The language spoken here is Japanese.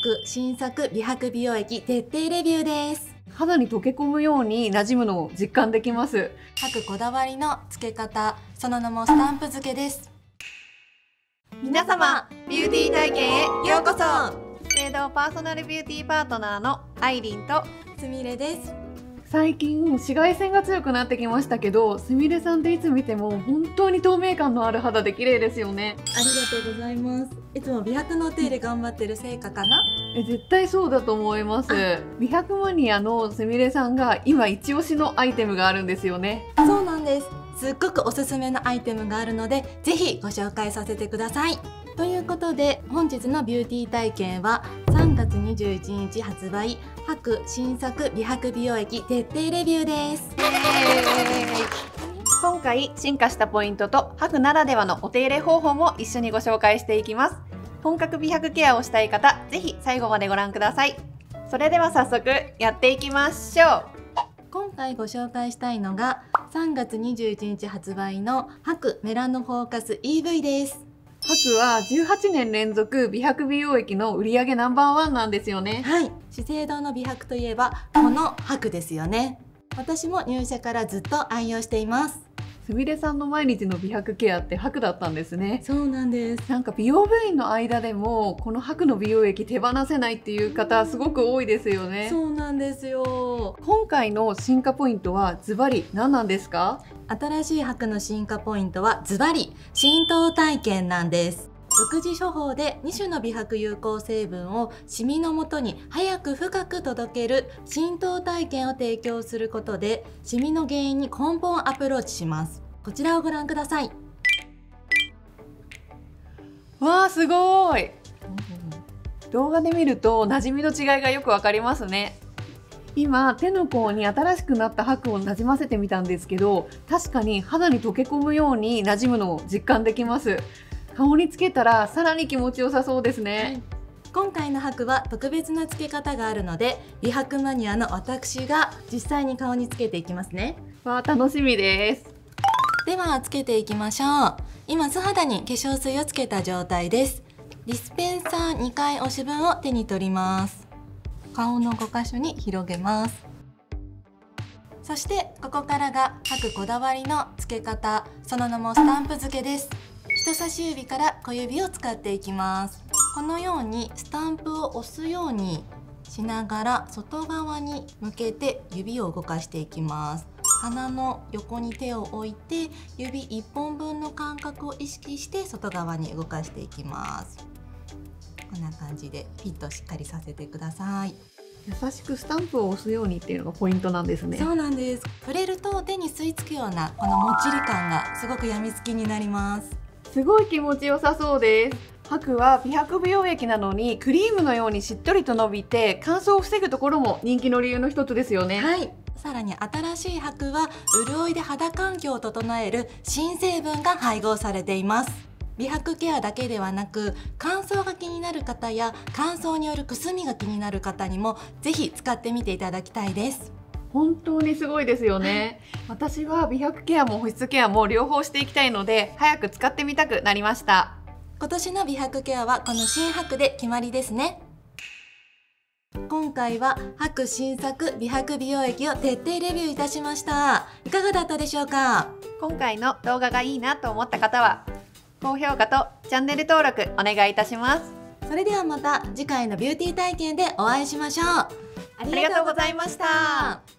白新作美白美容液徹底レビューです。 肌に溶け込むように馴染むのを実感できます。 白こだわりの付け方、その名もスタンプ付けです。皆様、ビューティー体験へようこそ。 資生堂パーソナルビューティーパートナーのアイリンとすみれです。 最近紫外線が強くなってきましたけど、すみれさんっていつ見ても本当に透明感のある肌で綺麗ですよね。 ありがとうございます。いつも美白のお手入れ頑張ってる成果かな。 絶対そうだと思います。美白マニアのすみれさんが今一押しのアイテムがあるんですよね。 そうなんです。すっごくおすすめのアイテムがあるので、ぜひご紹介させてください。ということで、本日のビューティー体験は3月21日発売、白新作美白美容液徹底レビューです。 今回進化したポイントと白ならではのお手入れ方法も一緒にご紹介していきます。本格美白ケアをしたい方、ぜひ最後までご覧ください。それでは早速やっていきましょう。 今回ご紹介したいのが3月21日発売の白メラノフォーカス EV です。 白は18年連続美白美容液の売上ナンバーワンなんですよね。 はい、資生堂の美白といえばこの白ですよね。私も入社からずっと愛用しています。 すみれさんの毎日の美白ケアって白だったんですね。 そうなんです。 なんか美容部員の間でもこの白の美容液手放せないっていう方すごく多いですよね。 そうなんですよ。 今回の進化ポイントはズバリ何なんですか？ 新しい白の進化ポイントはズバリ浸透体験なんです。独自処方で2種の美白有効成分をシミのもとに早く深く届ける浸透体験を提供することで、シミの原因に根本アプローチします。こちらをご覧ください。 わー、すごーい。動画で見ると馴染みの違いがよくわかりますね。今手の甲に新しくなった白をなじませてみたんですけど、確かに肌に溶け込むように馴染むのを実感できます。顔につけたらさらに気持ちよさそうですね。 はい、今回の白は特別なつけ方があるので、美白マニアの私が実際に顔につけていきますね。 わー、楽しみです。 ではつけていきましょう。今素肌に化粧水をつけた状態です。ディスペンサー2回押し分を手に取ります。顔の5箇所に広げます。そしてここからが白こだわりの付け方、その名もスタンプ付けです。人差し指から小指を使っていきます。このようにスタンプを押すようにしながら外側に向けて指を動かしていきます。鼻の横に手を置いて指1本分の間隔を意識して外側に動かしていきます。こんな感じでフィットしっかりさせてください。 優しくスタンプを押すようにっていうのがポイントなんですね。 そうなんです。触れると手に吸い付くようなこのもっちり感がすごくやみつきになります。 すごい気持ちよさそうです。白は美白美容液なのにクリームのようにしっとりと伸びて乾燥を防ぐところも人気の理由の一つですよね。 はい。さらに新しい白は潤いで肌環境を整える新成分が配合されています。美白ケアだけではなく、乾燥が気になる方や乾燥によるくすみが気になる方にもぜひ使ってみていただきたいです。 本当にすごいですよね。私は美白ケアも保湿ケアも両方していきたいので早く使ってみたくなりました。 今年の美白ケアはこの新白で決まりですね。今回は白新作美白美容液を徹底レビューいたしました。いかがだったでしょうか？ 今回の動画がいいなと思った方は高評価とチャンネル登録お願いいたします。 それではまた次回のビューティー体験でお会いしましょう。ありがとうございました。